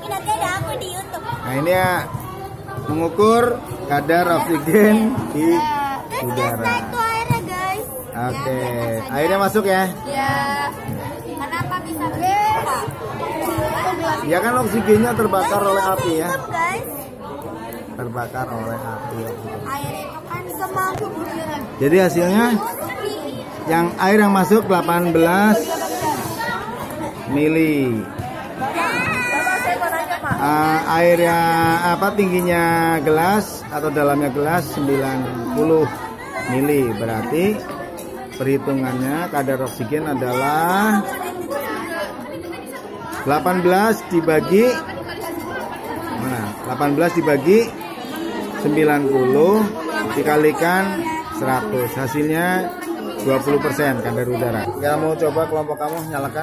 nanti ada aku di YouTube. Nah ini ya, mengukur kadar oksigen di udara. Itu airnya guys. Oke, airnya masuk ya? Ya. Kenapa bisa begitu? Ya kan oksigennya terbakar oleh api ya. Guys. Terbakar oleh api. Air itu kan semampu bergerak. Jadi hasilnya yang air yang masuk 18 mili. Airnya tingginya gelas atau dalamnya gelas 90 mili. Berarti perhitungannya kadar oksigen adalah 18 dibagi 90 dikalikan 100, hasilnya 20% kadar udara. Kamu coba kelompok kamu nyalakan.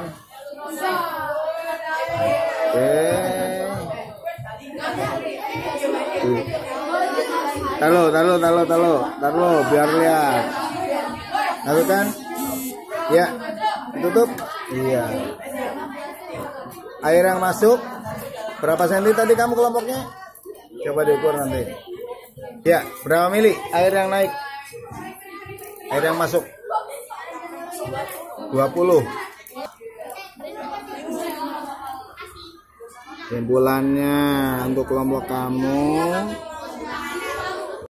Oke. Taruh biar lihat. Taruh kan? Ya, tutup. Iya. Air yang masuk berapa senti tadi kamu kelompoknya? Coba diukur nanti. Ya, berapa mili air yang naik? Air yang masuk 20. Kesimpulannya untuk kelompok kamu